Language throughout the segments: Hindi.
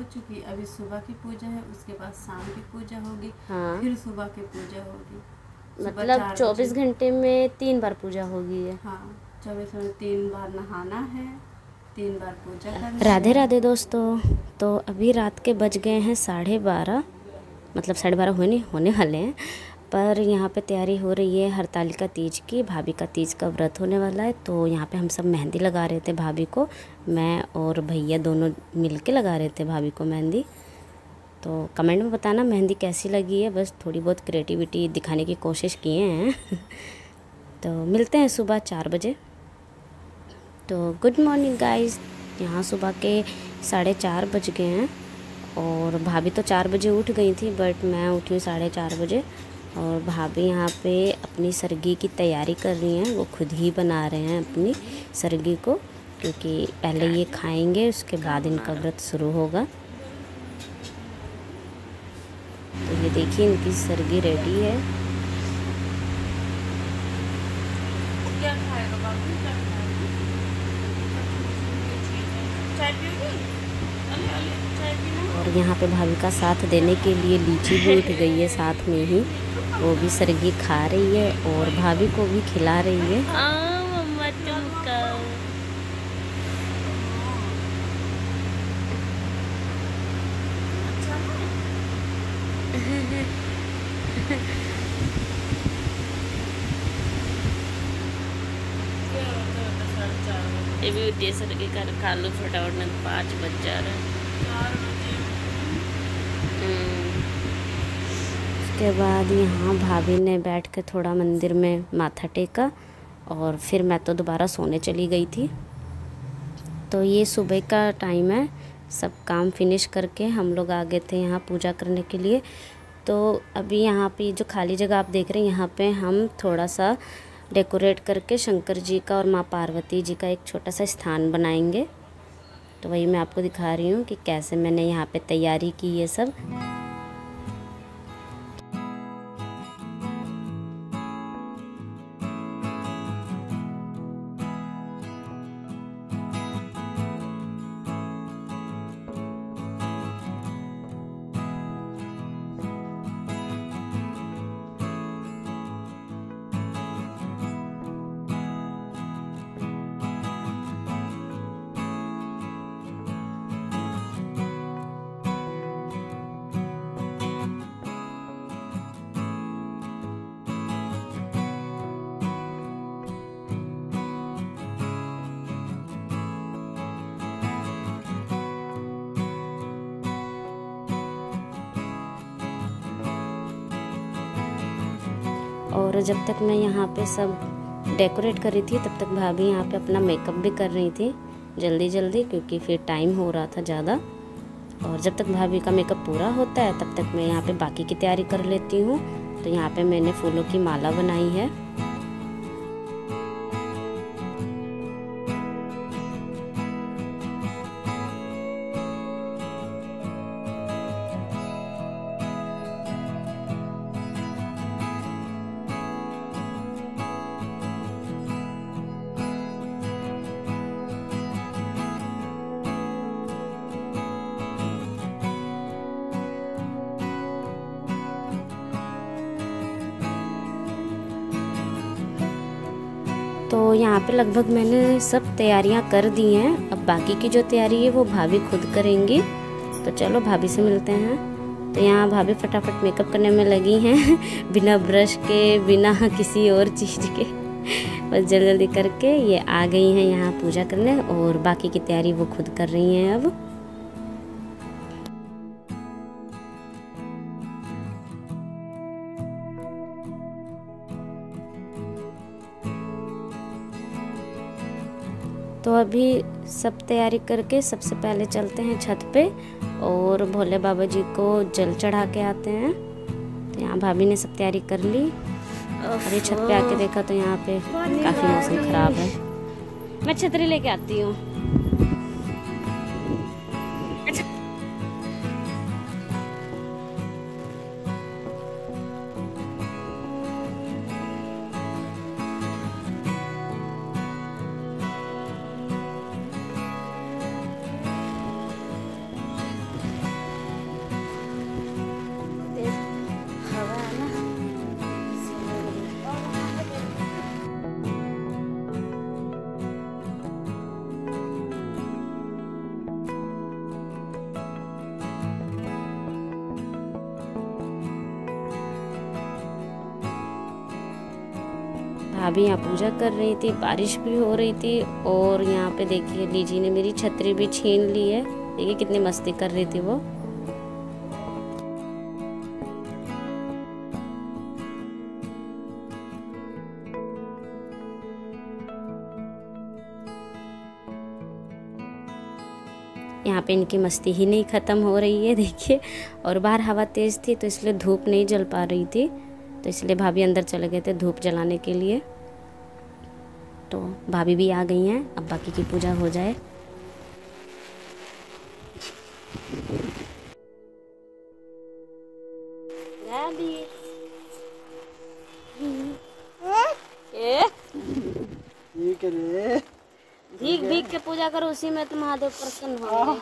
चुकी। अभी सुबह की पूजा है, उसके बाद शाम की पूजा होगी। हाँ, फिर सुबह की पूजा होगी। मतलब 24 घंटे में 3 बार पूजा होगी है। हाँ, 24 में 3 बार नहाना है, 3 बार पूजा करना राधे है। राधे दोस्तों। तो अभी रात के बज गए हैं 12:30, मतलब 12:30 होने वाले हैं। पर यहाँ पे तैयारी हो रही है हरतालिका तीज की। भाभी का तीज का व्रत होने वाला है, तो यहाँ पे हम सब मेहंदी लगा रहे थे भाभी को। मैं और भैया दोनों मिल के लगा रहे थे भाभी को मेहंदी। तो कमेंट में बताना मेहंदी कैसी लगी है। बस थोड़ी बहुत क्रिएटिविटी दिखाने की कोशिश किए हैं। तो मिलते हैं सुबह 4 बजे। तो गुड मॉर्निंग गाइस। यहाँ सुबह के 4:30 बज गए हैं और भाभी तो 4 बजे उठ गई थी, बट मैं उठी हूँ 4:30 बजे। और भाभी यहाँ पे अपनी सरगी की तैयारी कर रही हैं। वो खुद ही बना रहे हैं अपनी सरगी को, क्योंकि पहले ये खाएंगे, उसके बाद इनका व्रत शुरू होगा। तो ये देखिए इनकी सरगी रेडी है। क्या खाएगा बाबू? क्या खाएगा? चाय पियोगी? चाय पीना। और यहाँ पे भाभी का साथ देने के लिए लीची भी उठ गई है साथ में ही। वो भी सरगी खा रही है और भाभी को भी खिला रही है। मम्मा तुमका ये भी उठिए सरगी कर खा लो फटाफट, में 5 बज जा रहा है। उसके बाद यहाँ भाभी ने बैठ के थोड़ा मंदिर में माथा टेका और फिर मैं तो दोबारा सोने चली गई थी। तो ये सुबह का टाइम है, सब काम फिनिश करके हम लोग आ गए थे यहाँ पूजा करने के लिए। तो अभी यहाँ पे जो खाली जगह आप देख रहे हैं, यहाँ पे हम थोड़ा सा डेकोरेट करके शंकर जी का और माँ पार्वती जी का एक छोटा सा स्थान बनाएंगे। तो वही मैं आपको दिखा रही हूँ कि कैसे मैंने यहाँ पे तैयारी की ये सब। और जब तक मैं यहाँ पे सब डेकोरेट कर रही थी, तब तक भाभी यहाँ पे अपना मेकअप भी कर रही थी जल्दी जल्दी, क्योंकि फिर टाइम हो रहा था ज़्यादा। और जब तक भाभी का मेकअप पूरा होता है, तब तक मैं यहाँ पे बाकी की तैयारी कर लेती हूँ। तो यहाँ पे मैंने फूलों की माला बनाई है। तो यहाँ पे लगभग मैंने सब तैयारियाँ कर दी हैं। अब बाकी की जो तैयारी है वो भाभी खुद करेंगी। तो चलो भाभी से मिलते हैं। तो यहाँ भाभी फटाफट मेकअप करने में लगी हैं बिना ब्रश के, बिना किसी और चीज़ के। बस जल्दी जल्दी करके ये आ गई हैं यहाँ पूजा करने, और बाकी की तैयारी वो खुद कर रही हैं अब। तो अभी सब तैयारी करके सबसे पहले चलते हैं छत पे और भोले बाबा जी को जल चढ़ा के आते हैं। तो यहाँ भाभी ने सब तैयारी कर ली। अभी छत पे आके देखा तो यहाँ पे काफ़ी मौसम ख़राब है। मैं छतरी लेके आती हूँ। भाभी यहाँ पूजा कर रही थी, बारिश भी हो रही थी। और यहाँ पे देखिए लीजी ने मेरी छतरी भी छीन ली है। देखिए कितनी मस्ती कर रही थी वो। यहाँ पे इनकी मस्ती ही नहीं ख़त्म हो रही है देखिए। और बाहर हवा तेज़ थी तो इसलिए धूप नहीं जल पा रही थी, तो इसलिए भाभी अंदर चले गए थे धूप जलाने के लिए। तो भाभी भी आ गई हैं, अब बाकी की पूजा हो जाए। भीग भीग के पूजा करो, उसी में तो महादेव प्रसन्न होंगे।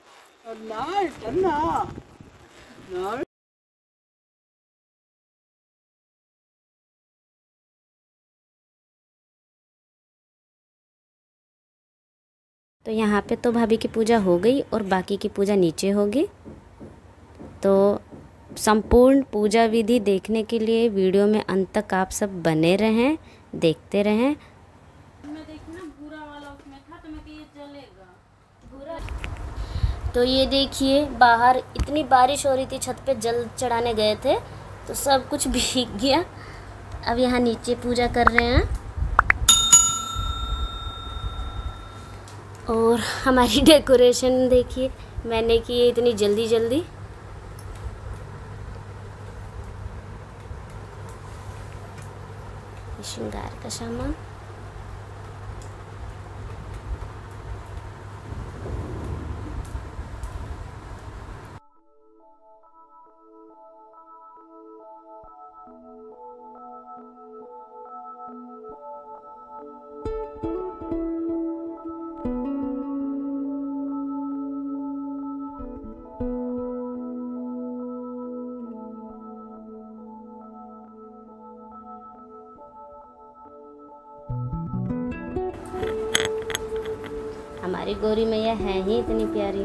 तो यहाँ पे तो भाभी की पूजा हो गई और बाकी की पूजा नीचे होगी। तो संपूर्ण पूजा विधि देखने के लिए वीडियो में अंत तक आप सब बने रहें, देखते रहें। तो ये देखिए बाहर इतनी बारिश हो रही थी, छत पे जल चढ़ाने गए थे तो सब कुछ भीग गया। अब यहाँ नीचे पूजा कर रहे हैं। और हमारी डेकोरेशन देखिए मैंने की है इतनी जल्दी जल्दी। श्रृंगार का सामान। हमारी गौरी मैया है ही इतनी प्यारी।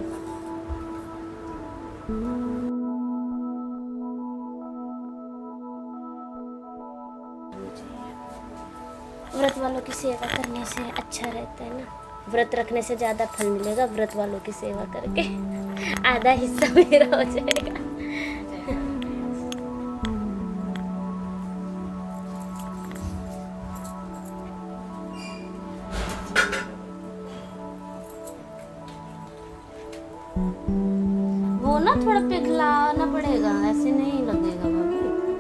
व्रत वालों की सेवा करने से अच्छा रहता है ना। व्रत रखने से ज़्यादा फल मिलेगा व्रत वालों की सेवा करके। आधा हिस्सा मेरा हो जाएगा। वो ना थोड़ा पिघलाना पड़ेगा, ऐसे नहीं लगेगा भाभी।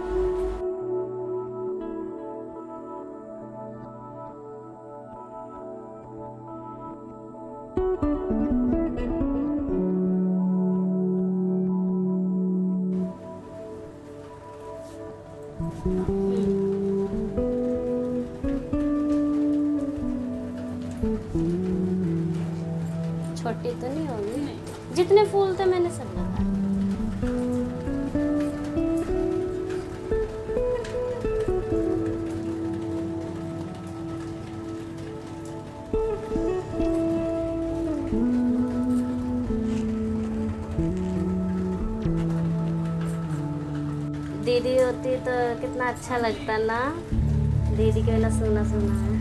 छोटी तो नहीं होगी, जितने फूल थे मैंने सब लगा। दीदी होती तो कितना अच्छा लगता ना, दीदी के बिना सुना सुना है।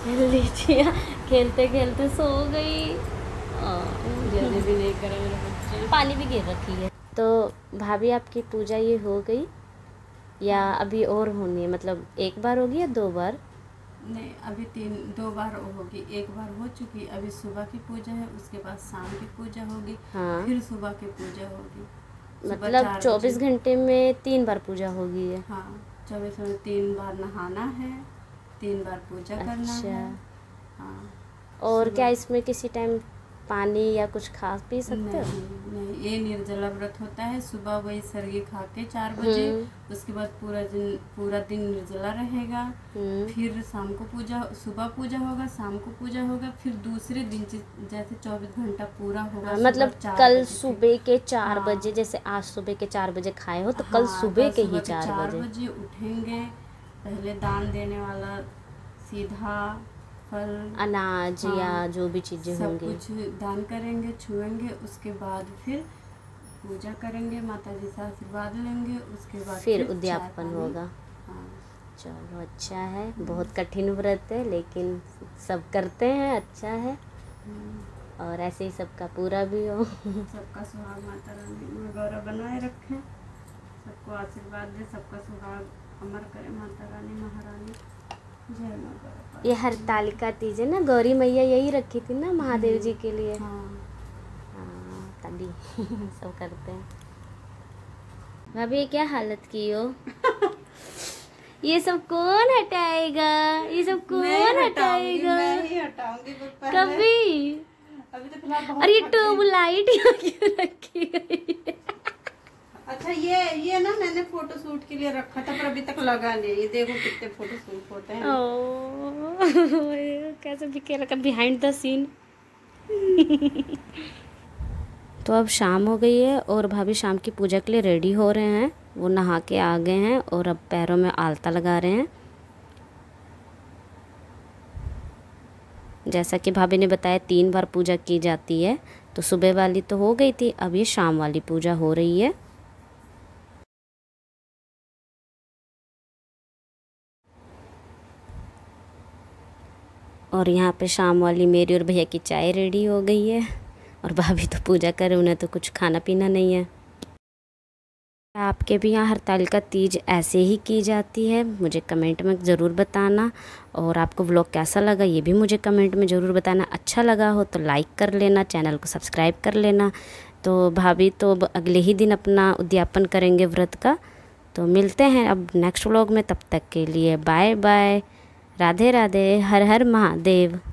लीचियाँ खेलते खेलते सो गई। जल्दी भी नहीं करा मेरा बच्चा। पानी भी गिर रखी है। तो भाभी आपकी पूजा ये हो गई या अभी और होनी है? मतलब एक बार होगी या 2 बार? नहीं, अभी 2 बार होगी। एक बार हो चुकी, अभी सुबह की पूजा है, उसके बाद शाम की पूजा होगी। हाँ, फिर सुबह की पूजा होगी। मतलब 24 घंटे में 3 बार पूजा होगी है? हाँ, 24 में 3 बार नहाना है, 3 बार पूजा करना अच्छा। है। हाँ। और क्या इसमें किसी टाइम पानी या कुछ खा पी सकते हो? नहीं, ये निर्जला व्रत होता है। सुबह वही सरगी खा के 4 बजे, उसके बाद पूरा दिन निर्जला रहेगा। फिर शाम को पूजा, सुबह पूजा होगा, शाम को पूजा होगा, फिर दूसरे दिन जैसे 24 घंटा पूरा होगा। मतलब कल सुबह के 4 बजे, जैसे आज सुबह के 4 बजे खाए हो तो कल सुबह के ही 4 बजे उठेंगे। पहले दान देने वाला सीधा फल, अनाज या जो भी चीजें सब होंगी कुछ दान करेंगे, छुएंगे। उसके बाद फिर पूजा करेंगे, माता जी से आशीर्वाद लेंगे। उसके बाद फिर उद्यापन होगा। हाँ। चलो अच्छा है। बहुत कठिन व्रत है लेकिन सब करते हैं, अच्छा है। और ऐसे ही सबका पूरा भी हो। सबका सुहाग माता रानी गौरव बनाए रखें, सबको आशीर्वाद दे, सबका सुहाग अमर करे माता रानी महारानी। जय माँ गौरव। ये हरतालिका तीज है ना, गौरी मैया यही रखी थी ना महादेव जी के लिए। हाँ, तभी सब करते हैं। भाभी ये क्या हालत की हो? ये सब कौन हटाएगा? ये सब कौन हटाएगा? मैं ही हटाऊंगी कभी। अभी तो फिलहाल बहुत। और ये ट्यूबलाइट यहाँ क्यों रखी गई है? अच्छा, ये ना मैंने फोटो शूट के लिए रखा था, पर अभी तक लगा नहीं। ये देखो कितने फोटो शूट होते हैं। कैसे बिके रखा बिहाइंड द सीन। तो अब शाम हो गई है और भाभी शाम की पूजा के लिए रेडी हो रहे हैं। वो नहा के आ गए हैं और अब पैरों में आलता लगा रहे हैं। जैसा कि भाभी ने बताया 3 बार पूजा की जाती है, तो सुबह वाली तो हो गई थी, अब ये शाम वाली पूजा हो रही है। और यहाँ पे शाम वाली मेरी और भैया की चाय रेडी हो गई है और भाभी तो पूजा करे, उन्हें तो कुछ खाना पीना नहीं है। आपके भी यहाँ हरतालिका तीज ऐसे ही की जाती है? मुझे कमेंट में ज़रूर बताना। और आपको व्लॉग कैसा लगा ये भी मुझे कमेंट में ज़रूर बताना। अच्छा लगा हो तो लाइक कर लेना, चैनल को सब्सक्राइब कर लेना। तो भाभी तो अगले ही दिन अपना उद्यापन करेंगे व्रत का। तो मिलते हैं अब नेक्स्ट व्लॉग में, तब तक के लिए बाय बाय, राधे राधे, हर हर महादेव।